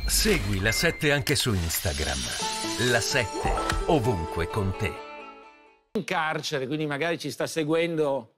Segui La 7 anche su Instagram. La 7 ovunque con te. In carcere, quindi magari ci sta seguendo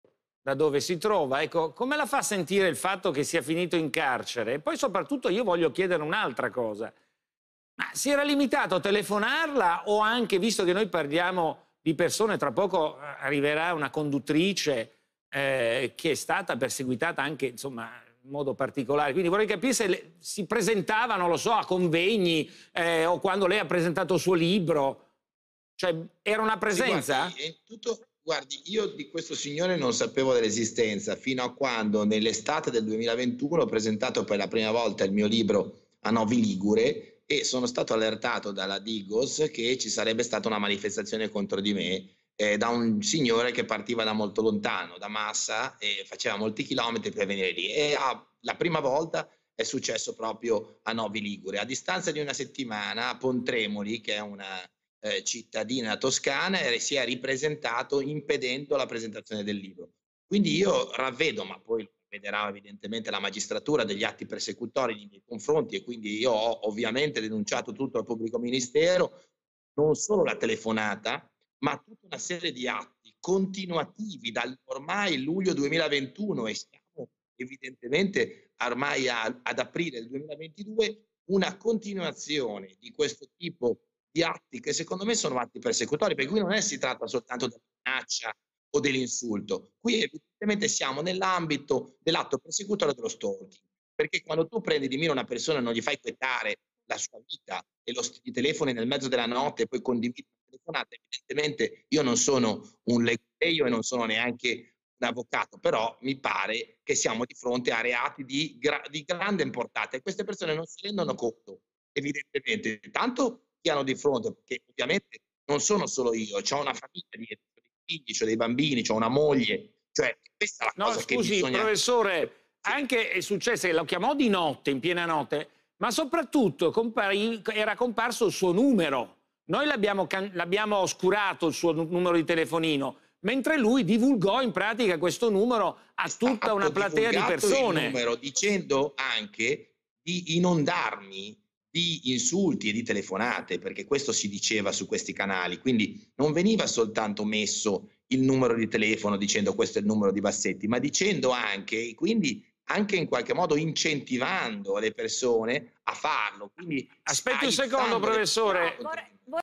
da dove si trova. Ecco, come la fa sentire il fatto che sia finito in carcere? E poi soprattutto io voglio chiedere un'altra cosa. Ma si era limitato a telefonarla o anche, visto che noi parliamo di persone, tra poco arriverà una conduttrice che è stata perseguitata anche, insomma, in modo particolare. Quindi vorrei capire se si presentava, non lo so, a convegni o quando lei ha presentato il suo libro. Cioè, era una presenza? Sì, guardi, io di questo signore non sapevo dell'esistenza fino a quando nell'estate del 2021 ho presentato per la prima volta il mio libro a Novi Ligure e sono stato allertato dalla Digos che ci sarebbe stata una manifestazione contro di me da un signore che partiva da molto lontano, da Massa, e faceva molti chilometri per venire lì. E la prima volta è successo proprio a Novi Ligure. A distanza di una settimana a Pontremoli, che è una cittadina toscana, si è ripresentato impedendo la presentazione del libro. Quindi io ravvedo, ma poi vedrà evidentemente la magistratura, degli atti persecutori nei miei confronti, e quindi io ho ovviamente denunciato tutto al pubblico ministero, non solo la telefonata, ma tutta una serie di atti continuativi dal ormai luglio 2021 e siamo evidentemente ormai ad aprile del 2022, una continuazione di questo tipo di atti che secondo me sono atti persecutori, perché qui non si tratta soltanto della minaccia o dell'insulto, qui evidentemente siamo nell'ambito dell'atto persecutorio dello stalking, perché quando tu prendi di mira una persona e non gli fai quietare la sua vita e gli telefoni nel mezzo della notte e poi condividi una telefonata, evidentemente io non sono un legaio e non sono neanche un avvocato, però mi pare che siamo di fronte a reati di grande portata e queste persone non si rendono conto, evidentemente, tanto chi hanno di fronte, perché ovviamente non sono solo io, ho una famiglia dietro, ho dei figli, ho dei bambini, ho una moglie, cioè questa è la cosa che bisogna... Professore, anche è successo che lo chiamò di notte, in piena notte, ma soprattutto era comparso il suo numero. Noi l'abbiamo oscurato il suo numero di telefonino, mentre lui divulgò in pratica questo numero a tutta una platea di persone. Il numero, dicendo anche di inondarmi di insulti e di telefonate, perché questo si diceva su questi canali, quindi non veniva soltanto messo il numero di telefono dicendo questo è il numero di Bassetti, ma dicendo anche, quindi anche in qualche modo incentivando le persone a farlo. Quindi aspetti un secondo, professore.